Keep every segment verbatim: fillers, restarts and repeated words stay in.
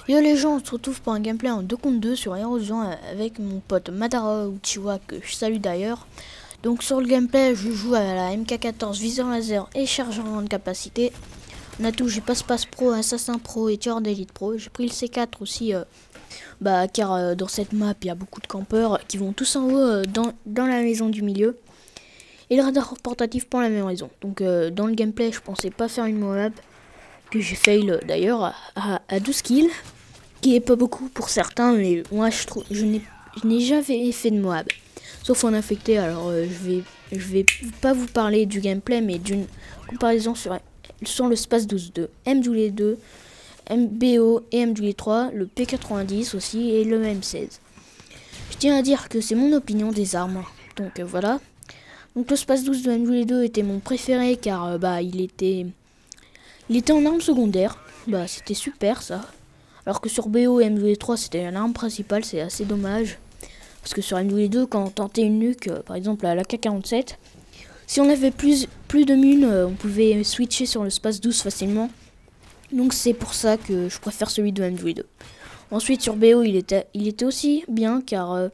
Yo les gens, on se retrouve pour un gameplay en deux contre deux sur Érosion avec mon pote Madara Uchiwa que je salue d'ailleurs. Donc sur le gameplay, je joue à la M K quatorze viseur laser et chargeur grande capacité. On a tout, j'ai passe-passe pro, assassin pro et tueur d'élite pro. J'ai pris le C quatre aussi, euh, bah, car euh, dans cette map il y a beaucoup de campeurs qui vont tous en haut euh, dans, dans la maison du milieu. Et le radar portatif pour la même raison. Donc euh, dans le gameplay, je pensais pas faire une Moab, que j'ai fail d'ailleurs à, à, à douze kills. Qui est pas beaucoup pour certains, mais moi je trouve je n'ai jamais fait de Moab, sauf en infecté. Alors euh, je vais je vais pas vous parler du gameplay, mais d'une comparaison sur sur le Space douze de M W deux, M B O et M W trois, le P quatre-vingt-dix aussi et le M seize. Je tiens à dire que c'est mon opinion des armes, donc euh, voilà. Donc le Space douze de M W deux était mon préféré car euh, bah il était il était en arme secondaire, bah c'était super ça. Alors que sur B O et M W trois c'était l'arme principale, c'est assez dommage. Parce que sur M W deux, quand on tentait une nuque, euh, par exemple à l'A K quarante-sept, si on avait plus, plus de mun, euh, on pouvait switcher sur le Space douze facilement. Donc c'est pour ça que je préfère celui de M W deux. Ensuite sur B O il était, il était aussi bien car, euh,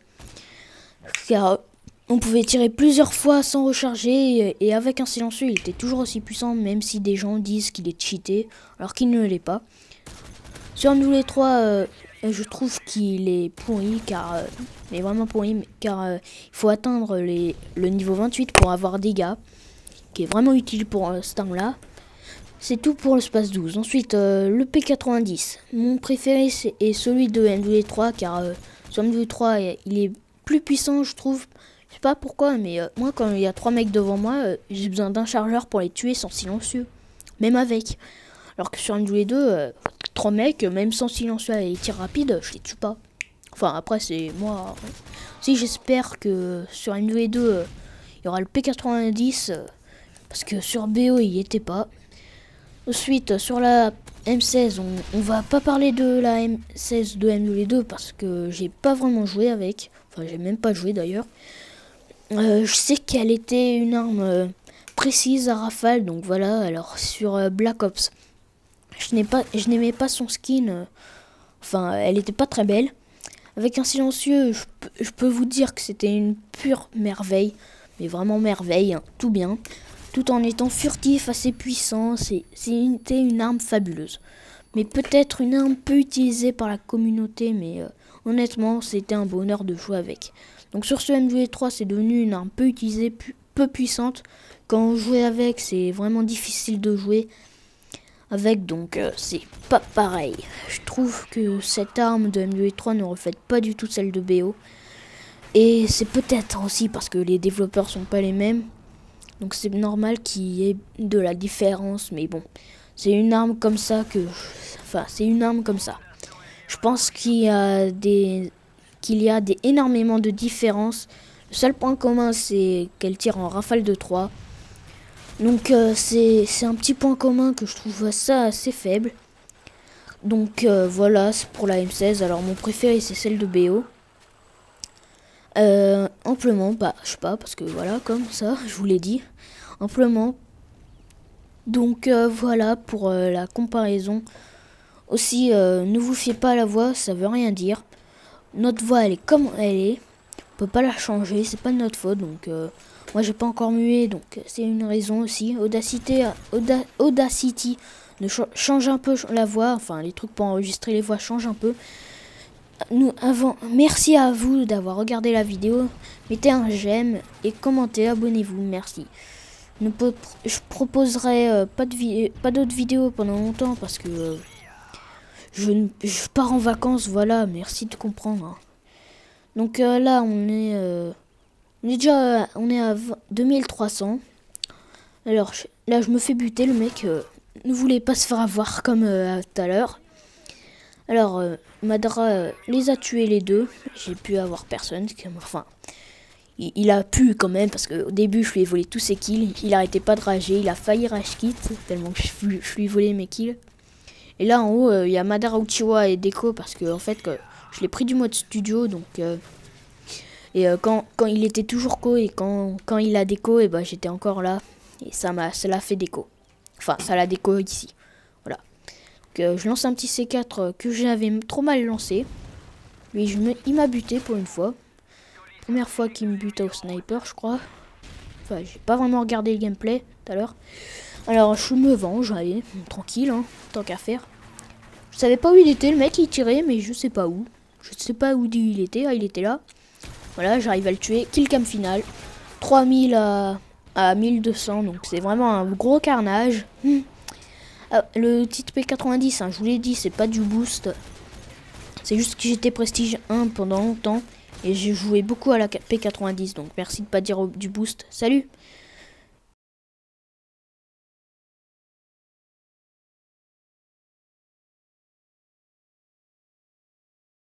car euh, on pouvait tirer plusieurs fois sans recharger. Et, et avec un silencieux il était toujours aussi puissant, même si des gens disent qu'il est cheaté alors qu'il ne l'est pas. Sur M W trois, euh, je trouve qu'il est pourri, car, euh, mais vraiment pourri, car euh, il faut atteindre les, le niveau vingt-huit pour avoir des dégâts, qui est vraiment utile pour euh, cette arme-là. C'est tout pour le Space douze. Ensuite, euh, le P quatre-vingt-dix. Mon préféré c'est, est celui de M W trois, car euh, sur M W trois, il est plus puissant, je trouve. Je sais pas pourquoi, mais euh, moi, quand il y a trois mecs devant moi, euh, j'ai besoin d'un chargeur pour les tuer sans silencieux, même avec. Alors que sur M W deux, euh, trois mecs, même sans silencieux et tir rapide, je les tue pas. Enfin, après, c'est moi. Si, j'espère que sur M W deux, euh, il y aura le P quatre-vingt-dix, euh, parce que sur B O, il n'y était pas. Ensuite, sur la M seize, on, on va pas parler de la M seize de M W deux, parce que j'ai pas vraiment joué avec. Enfin, j'ai même pas joué d'ailleurs. Euh, je sais qu'elle était une arme euh, précise à rafale, donc voilà. Alors, sur euh, Black Ops, je n'ai pas, je n'aimais pas son skin, euh, enfin elle était pas très belle. Avec un silencieux, je, je peux vous dire que c'était une pure merveille, mais vraiment merveille, hein, tout bien, tout en étant furtif, assez puissant. C'était une arme fabuleuse, mais peut-être une arme peu utilisée par la communauté, mais euh, honnêtement c'était un bonheur de jouer avec. Donc sur ce M W trois, c'est devenu une arme peu utilisée, pu, peu puissante. Quand on jouait avec, c'est vraiment difficile de jouer avec, donc euh, c'est pas pareil. Je trouve que cette arme de M W trois ne reflète pas du tout celle de B O. Et c'est peut-être aussi parce que les développeurs sont pas les mêmes. Donc c'est normal qu'il y ait de la différence. Mais bon, c'est une arme comme ça que... Enfin, c'est une arme comme ça. Je pense qu'il y a des... qu'il y a des énormément de différences. Le seul point commun, c'est qu'elle tire en rafale de trois. Donc euh, c'est un petit point commun que je trouve ça assez faible. Donc euh, voilà, c'est pour la M seize. Alors mon préféré c'est celle de B O. Euh, amplement, bah je sais pas, parce que voilà, comme ça, je vous l'ai dit. Amplement. Donc euh, voilà pour euh, la comparaison. Aussi, euh, ne vous fiez pas à la voix, ça veut rien dire. Notre voix elle est comme elle est. On peut pas la changer, c'est pas de notre faute, donc... Euh, moi j'ai pas encore mué, donc c'est une raison aussi. Audacity, Auda, Audacity ne ch change un peu la voix, enfin les trucs pour enregistrer les voix changent un peu. Nous, avant, merci à vous d'avoir regardé la vidéo. Mettez un j'aime et commentez, abonnez-vous, merci. Ne peut, je proposerai euh, pas de pas d'autres vidéos pendant longtemps parce que euh, je, je pars en vacances, voilà, merci de comprendre. Hein. Donc euh, là on est... Euh, On est déjà on est à deux mille trois cents. Alors je, là je me fais buter, le mec euh, ne voulait pas se faire avoir comme euh, tout à l'heure. Alors euh, Madara euh, les a tués les deux. J'ai pu avoir personne. Enfin il, il a pu quand même parce qu'au début je lui ai volé tous ses kills. Il arrêtait pas de rager. Il a failli rage quit tellement que je, je lui ai volé mes kills. Et là en haut il euh, y a Madara Uchiwa et Deko parce que en fait que, je l'ai pris du mode studio donc... Euh, Et euh, quand, quand il était toujours co et quand, quand il a déco, et ben j'étais encore là. Et ça m'a ça l'a fait déco. Enfin, ça l'a déco ici. Voilà. que je lance un petit C quatre que j'avais trop mal lancé. Lui, je me, il m'a buté pour une fois. Première fois qu'il me bute au sniper, je crois. Enfin, j'ai pas vraiment regardé le gameplay tout à l'heure. Alors, je me venge, allez, tranquille, hein, tant qu'à faire. Je savais pas où il était, le mec il tirait, mais je sais pas où. Je sais pas où il était, ah, il était là. Voilà, j'arrive à le tuer. Killcam final. trois mille à, à mille deux cents, donc c'est vraiment un gros carnage. Hum. Ah, le titre P quatre-vingt-dix, hein, je vous l'ai dit, c'est pas du boost. C'est juste que j'étais prestige un pendant longtemps. Et j'ai joué beaucoup à la P quatre-vingt-dix, donc merci de pas dire du boost. Salut!